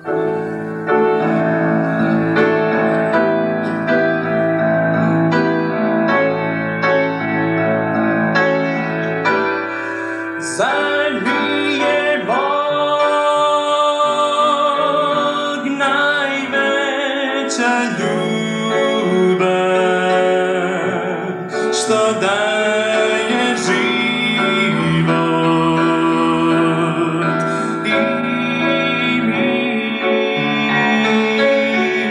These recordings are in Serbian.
Zabije Bog najveća ljubav, što daje život i mir.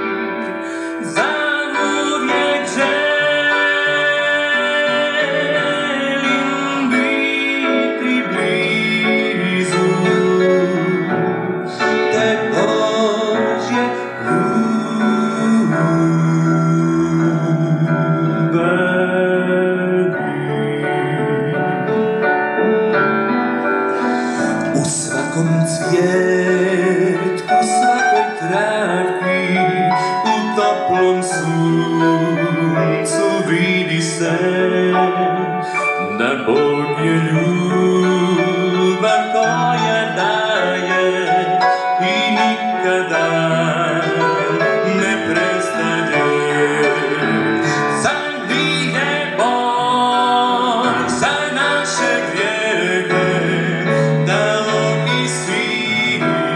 Zauvijek želim biti blizu te Božje ljubavi. U svakom cvijetku, svakoj travki, u toplom suncu vidi se da Bog je ljubav koja daje i nikada ne prestaje. Zabije Bog za naše grijehe, da oki svi